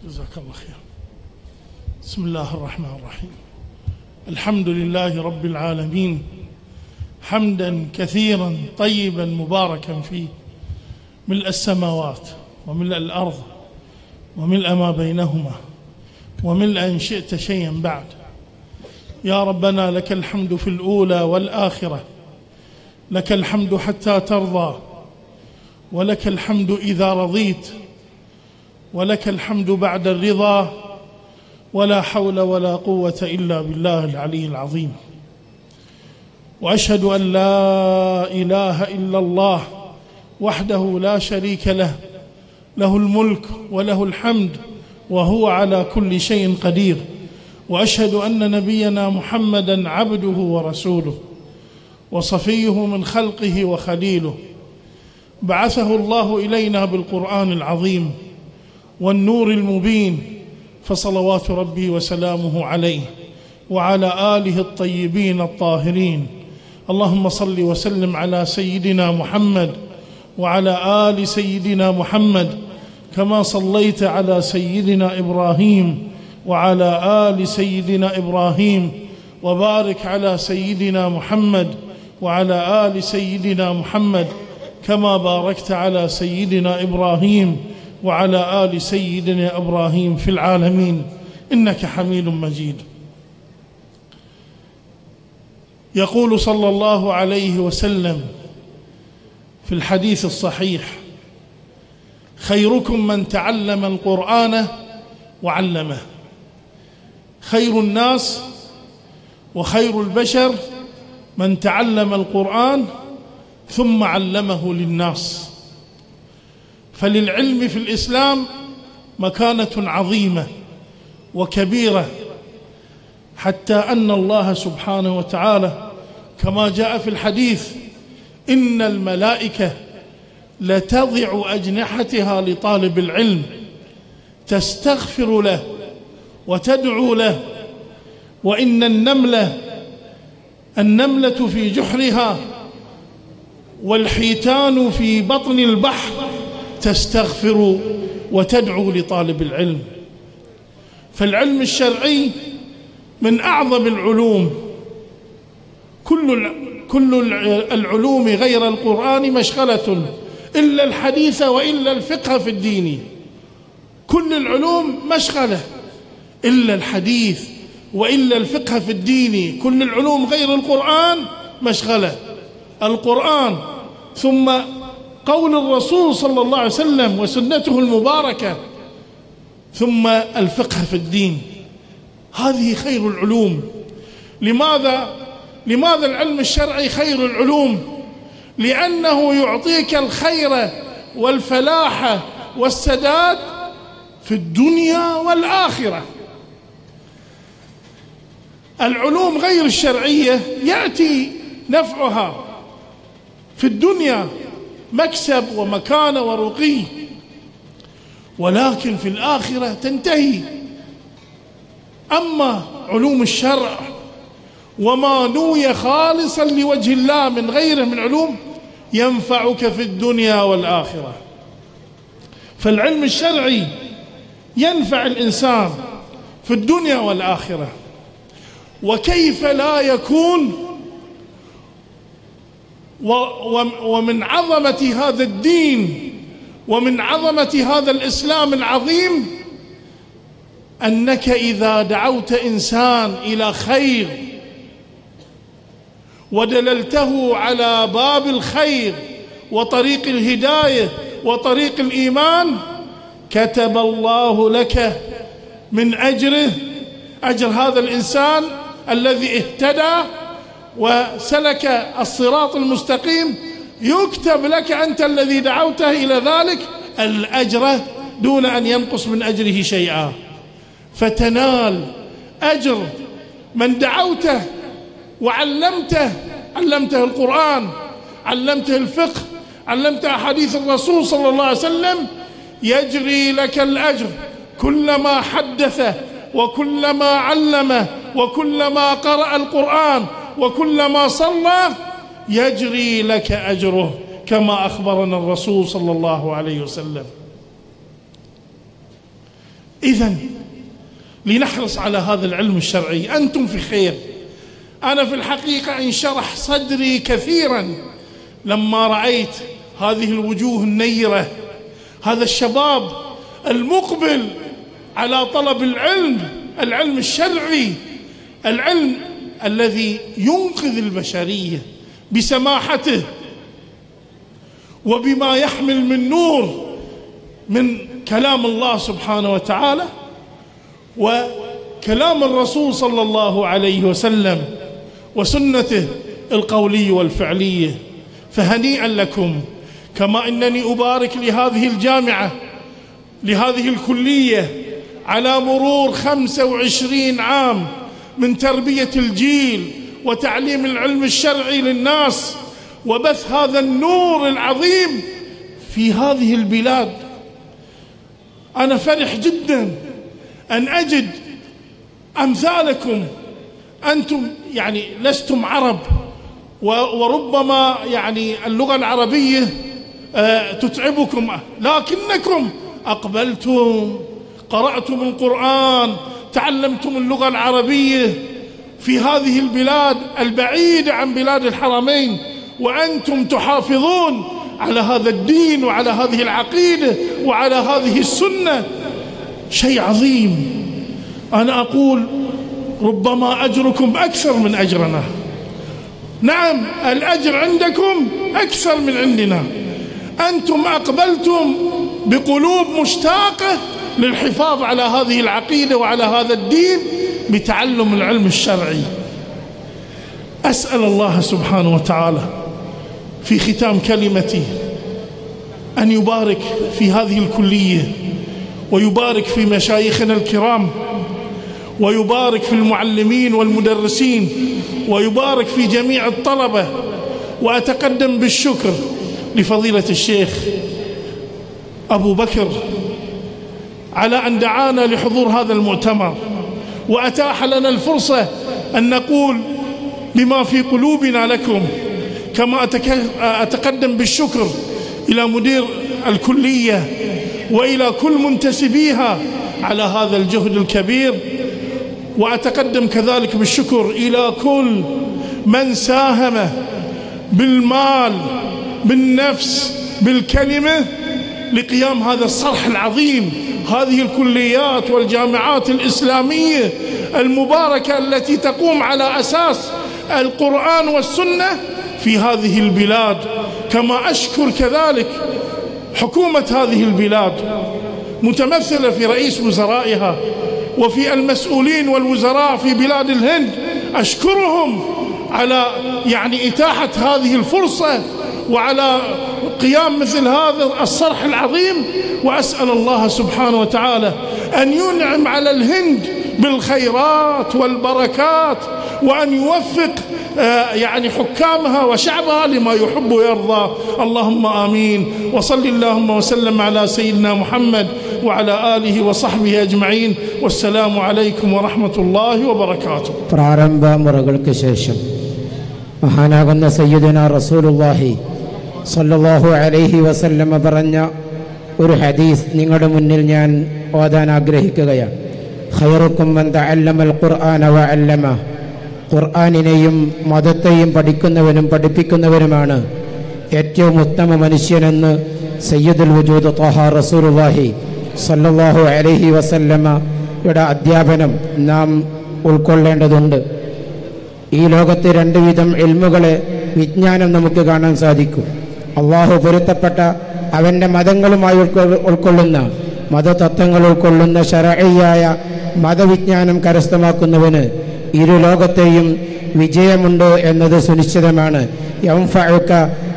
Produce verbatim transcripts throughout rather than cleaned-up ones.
جزاك الله خير. بسم الله الرحمن الرحيم. الحمد لله رب العالمين حمدا كثيرا طيبا مباركا فيه، ملء السماوات وملء الأرض وملء ما بينهما وملء إن شئت شيئا بعد. يا ربنا لك الحمد في الأولى والآخرة، لك الحمد حتى ترضى، ولك الحمد إذا رضيت، ولك الحمد بعد الرضا، ولا حول ولا قوة إلا بالله العلي العظيم. وأشهد أن لا إله إلا الله وحده لا شريك له، له الملك وله الحمد وهو على كل شيء قدير. وأشهد أن نبينا محمدًا عبده ورسوله وصفيه من خلقه وخليله، بعثه الله إلينا بالقرآن العظيم والنور المبين، فصلوات ربي وسلامه عليه وعلى آله الطيبين الطاهرين. اللهم صل وسلم على سيدنا محمد وعلى آل سيدنا محمد، كما صليت على سيدنا إبراهيم وعلى آل سيدنا إبراهيم، وبارك على سيدنا محمد وعلى آل سيدنا محمد، كما باركت على سيدنا إبراهيم وعلى آل سيدنا إبراهيم في العالمين إنك حميد مجيد. يقول صلى الله عليه وسلم في الحديث الصحيح: خيركم من تعلم القرآن وعلمه. خير الناس وخير البشر من تعلم القرآن ثم علمه للناس. فللعلم في الإسلام مكانة عظيمة وكبيرة، حتى أن الله سبحانه وتعالى كما جاء في الحديث: إن الملائكة لتضع أجنحتها لطالب العلم تستغفر له وتدعو له، وإن النملة النملة في جحرها والحيتان في بطن البحر تستغفر وتدعو لطالب العلم. فالعلم الشرعي من أعظم العلوم. كل كل العلوم غير القرآن مشغلة إلا الحديث وإلا الفقه في الدين. كل العلوم مشغلة إلا الحديث وإلا الفقه في الدين. كل العلوم غير القرآن مشغلة. القرآن ثم قول الرسول صلى الله عليه وسلم وسنته المباركة، ثم الفقه في الدين. هذه خير العلوم. لماذا؟ لماذا العلم الشرعي خير العلوم؟ لأنه يعطيك الخير والفلاح والسداد في الدنيا والآخرة. العلوم غير الشرعية يأتي نفعها في الدنيا مكسب ومكانة ورقي، ولكن في الآخرة تنتهي. أما علوم الشرع وما نوي خالصا لوجه الله من غيره من علوم ينفعك في الدنيا والآخرة. فالعلم الشرعي ينفع الإنسان في الدنيا والآخرة. وكيف لا يكون؟ ومن عظمة هذا الدين ومن عظمة هذا الإسلام العظيم أنك إذا دعوت إنسان إلى خير ودللته على باب الخير وطريق الهداية وطريق الإيمان، كتب الله لك من أجره أجر هذا الإنسان الذي اهتدى وسلك الصراط المستقيم. يكتب لك أنت الذي دعوته إلى ذلك الأجر دون أن ينقص من أجره شيئا، فتنال أجر من دعوته وعلمته. علمته القرآن، علمته الفقه، علمته أحاديث الرسول صلى الله عليه وسلم، يجري لك الأجر كلما حدث وكلما علم وكلما قرأ القرآن وكلما صلى يجري لك أجره، كما أخبرنا الرسول صلى الله عليه وسلم. إذن لنحرص على هذا العلم الشرعي. أنتم في خير. أنا في الحقيقة انشرح صدري كثيرا لما رأيت هذه الوجوه النيرة، هذا الشباب المقبل على طلب العلم، العلم الشرعي، العلم الذي ينقذ البشرية بسماحته وبما يحمل من نور من كلام الله سبحانه وتعالى وكلام الرسول صلى الله عليه وسلم وسنته القولية والفعلية. فهنيئا لكم، كما أنني أبارك لهذه الجامعة، لهذه الكلية، على مرور خمسة وعشرين عام من تربية الجيل وتعليم العلم الشرعي للناس وبث هذا النور العظيم في هذه البلاد. أنا فرح جدا أن أجد أمثالكم. أنتم يعني لستم عرب، وربما يعني اللغة العربية تتعبكم، لكنكم أقبلتم، قرأتم القرآن، تعلمتم اللغة العربية في هذه البلاد البعيدة عن بلاد الحرمين، وأنتم تحافظون على هذا الدين وعلى هذه العقيدة وعلى هذه السنة. شيء عظيم. أنا أقول ربما أجركم أكثر من أجرنا. نعم، الأجر عندكم أكثر من عندنا. أنتم أقبلتم بقلوب مشتاقة للحفاظ على هذه العقيدة وعلى هذا الدين بتعلم العلم الشرعي. أسأل الله سبحانه وتعالى في ختام كلمتي أن يبارك في هذه الكلية، ويبارك في مشايخنا الكرام، ويبارك في المعلمين والمدرسين، ويبارك في جميع الطلبة. وأتقدم بالشكر لفضيلة الشيخ أبو بكر على أن دعانا لحضور هذا المؤتمر وأتاح لنا الفرصة أن نقول بما في قلوبنا لكم. كما أتقدم بالشكر إلى مدير الكلية وإلى كل منتسبيها على هذا الجهد الكبير. وأتقدم كذلك بالشكر إلى كل من ساهم بالمال، بالنفس، بالكلمة لقيام هذا الصرح العظيم، هذه الكليات والجامعات الإسلامية المباركة التي تقوم على أساس القرآن والسنة في هذه البلاد. كما أشكر كذلك حكومة هذه البلاد متمثلة في رئيس وزرائها وفي المسؤولين والوزراء في بلاد الهند. أشكرهم على يعني إتاحة هذه الفرصة وعلى قيام مثل هذا الصرح العظيم. وأسأل الله سبحانه وتعالى أن ينعم على الهند بالخيرات والبركات، وأن يوفق يعني حكامها وشعبها لما يحب ويرضى. اللهم آمين. وصل اللهم وسلم على سيدنا محمد وعلى آله وصحبه أجمعين. والسلام عليكم ورحمة الله وبركاته. പ്രാരംഭ മുറകൾക്ക് ശേഷം മഹാനാകുന്ന സയ്യിദുനാ റസൂലുള്ളാഹി സ്വല്ലല്ലാഹു അലൈഹി വസല്ലമ പറഞ്ഞ ഒരു ഹദീസ് നിങ്ങളുടെ മുന്നിൽ ഞാൻ ഓതാൻ ആഗ്രഹിക്കുകയാണ്. ഖൈറുക്കും മൻ തഅല്ലമൽ ഖുർആന വഅല്ലമ. ഖുർആനിനെയും മതത്തെയും പഠിക്കുന്നവനും പഠിപ്പിക്കുന്നവനുമാണ് ഏറ്റവും ഉത്തമ മനുഷ്യനെന്ന് സയ്യിദുൽ വജൂദ് ത്വഹ റസൂലുള്ളാഹി സ്വല്ലല്ലാഹു അലൈഹി വസല്ലമയുടെ അധ്യാപനം നാം ഉൾക്കൊള്ളേണ്ടതുണ്ട്. ഈ ലോകത്ത് രണ്ട് വിധം ഇൽമുകളെ, വിജ്ഞാനം നമുക്ക് കാണാൻ സാധിക്കും. അള്ളാഹു പൊരുത്തപ്പെട്ട അവൻ്റെ മതങ്ങളുമായി ഉൾക്കൊള്ളുന്ന മതതത്വങ്ങൾ ഉൾക്കൊള്ളുന്ന ശരഈയായ മതവിജ്ഞാനം കരസ്ഥമാക്കുന്നവന് ഇരു ലോകത്തെയും വിജയമുണ്ട് എന്നത് സുനിശ്ചിതമാണ്. യൻഫഉക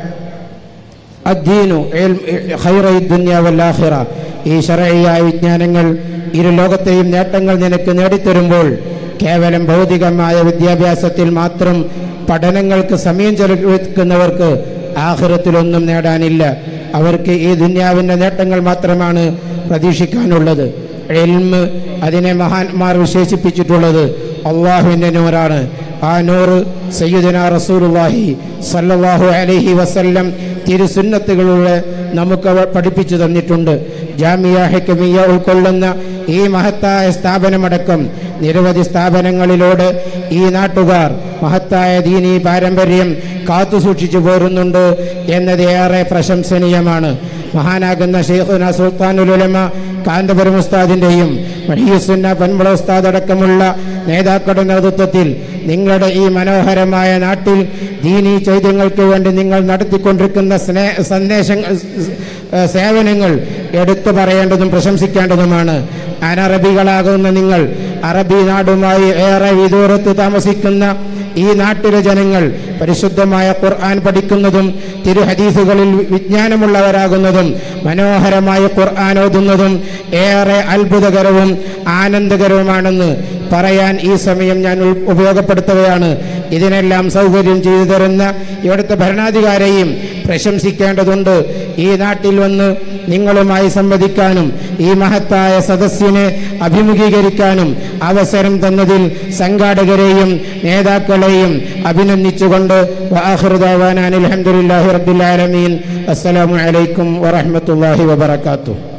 അദ്ദീനു ഖൈറു ദുനിയ വൽ ആഖിറ. ഈ ശരഈയായ വിജ്ഞാനങ്ങൾ ഇരു ലോകത്തെയും നേട്ടങ്ങൾ നിനക്ക് നേടിത്തരുമ്പോൾ കേവലം ഭൗതികമായ വിദ്യാഭ്യാസത്തിൽ മാത്രം പഠനങ്ങൾക്ക് സമയം ചെലവഴിക്കുന്നവർക്ക് ആഖിറത്തിലൊന്നും നേടാനില്ല. അവർക്ക് ഈ ദുനിയാവിൻ്റെ നേട്ടങ്ങൾ മാത്രമാണ് പ്രതീക്ഷിക്കാനുള്ളത്. ഇൽമ്, അതിനെ മഹാന്മാർ വിശേഷിപ്പിച്ചിട്ടുള്ളത് അള്ളാഹുവിൻ്റെ നൂറാണ്. ആ നൂറ് സയ്യിദുനാ റസൂലുള്ളാഹി സ്വല്ലല്ലാഹു അലൈഹി വസല്ലം തിരുസുന്നത്തുകളിലൂടെ നമുക്ക് പഠിപ്പിച്ചു തന്നിട്ടുണ്ട്. ജാമിയ ഹിക്മിയ്യ ഉൾക്കൊള്ളുന്ന ഈ മഹത്തായ സ്ഥാപനമടക്കം നിരവധി സ്ഥാപനങ്ങളിലൂടെ ഈ നാട്ടുകാർ മഹത്തായ ദീനീ പാരമ്പര്യം കാത്തുസൂക്ഷിച്ചു പോരുന്നുണ്ട് എന്നത് ഏറെ പ്രശംസനീയമാണ്. മഹാനാകുന്ന ശൈഖുന സുൽത്താനുൽ ഉലമ കാന്തപുരം ഉസ്താദിന്റെയും മഹിയുസുന്ന പൻമുള ഉസ്താദ് അടക്കമുള്ള നേതാക്കളുടെ നേതൃത്വത്തിൽ നിങ്ങളുടെ ഈ മനോഹരമായ നാട്ടിൽ ദീനീ ചൈതന്യങ്ങൾക്ക് വേണ്ടി നിങ്ങൾ നടത്തിക്കൊണ്ടിരിക്കുന്ന സ്നേ സന്ദേശങ്ങൾ സേവനങ്ങൾ എടുത്തു പറയേണ്ടതും പ്രശംസിക്കേണ്ടതുമാണ്. അനറബികളാകുന്ന നിങ്ങൾ അറബി നാടുമായി ഏറെ വിദൂരത്ത് താമസിക്കുന്ന ഈ നാട്ടിലെ ജനങ്ങൾ പരിശുദ്ധമായ ഖുർആൻ പഠിക്കുന്നതും തിരുഹദീസുകളിൽ വിജ്ഞാനമുള്ളവരാകുന്നതും മനോഹരമായ ഖുർആൻ ഓതുന്നതും ഏറെ അത്ഭുതകരവും ആനന്ദകരവുമാണെന്ന് പറയാൻ ഈ സമയം ഞാൻ ഉപയോഗപ്പെടുത്തുകയാണ്. ഇതിനെല്ലാം സൗകര്യം ചെയ്തു തരുന്ന ഇവിടുത്തെ ഭരണാധികാരിയെയും പ്രശംസിക്കേണ്ടതുണ്ട്. ഈ നാട്ടിൽ വന്ന് നിങ്ങളുമായി സംവദിക്കാനും ഈ മഹത്തായ സദസ്സിനെ അഭിമുഖീകരിക്കാനും അവസരം തന്നതിൽ സംഘാടകരെയും നേതാക്കളെയും അഭിനന്ദിച്ചുകൊണ്ട് വആഖിറു ദഅവാനാ അൽഹംദുലില്ലാഹി റബ്ബിൽ ആലമീൻ. അസ്സലാമു അലൈക്കും വറഹ്മത്തുള്ളാഹി വബറകാതുഹു.